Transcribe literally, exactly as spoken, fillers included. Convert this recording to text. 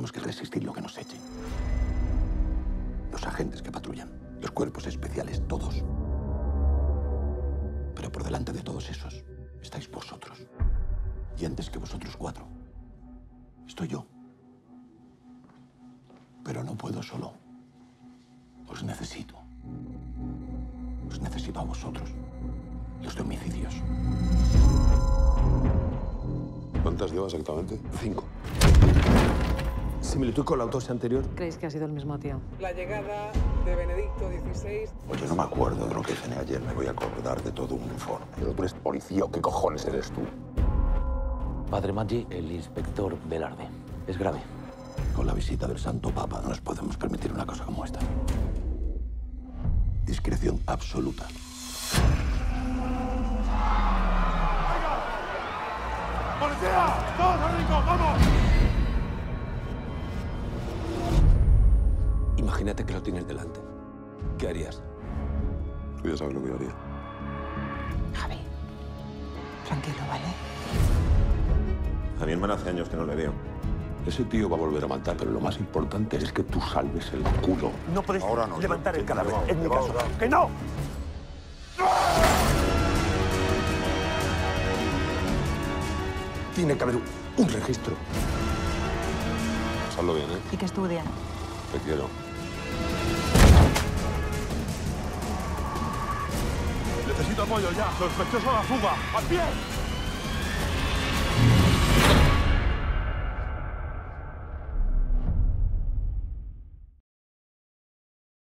tenemos que resistir lo que nos echen. Los agentes que patrullan, los cuerpos especiales, todos. Pero por delante de todos esos estáis vosotros. Y antes que vosotros cuatro, estoy yo. Pero no puedo solo. Os necesito. Os necesito a vosotros. Los de homicidios. ¿Cuántas llevas exactamente? Cinco. ¿Similitud con la autopsia anterior? ¿Creéis que ha sido el mismo tío? La llegada de Benedicto dieciséis. Oye, no me acuerdo de lo que cené ayer. Me voy a acordar de todo un informe. ¿Pero tú eres policía o qué cojones eres tú? Padre Maggi, el inspector Velarde. Es grave. Con la visita del Santo Papa no nos podemos permitir una cosa como esta. Discreción absoluta. ¡Policía! ¡Todos al rincón! ¡Vamos! Imagínate que lo tienes delante. ¿Qué harías? Tú ya sabes lo que yo haría. Javi, tranquilo, ¿vale? A mi hermana hace años que no le veo. Ese tío va a volver a matar, pero lo más importante es que tú salves el culo. No puedes Ahora no, levantar yo- el cadáver, yo- en mi yo- caso. yo- ¡Que no! Tiene que haber un registro. Pasadlo bien, ¿eh? ¿Y qué estudian? Te quiero. Necesito apoyo ya. Sospechoso a la fuga. ¡Al pie!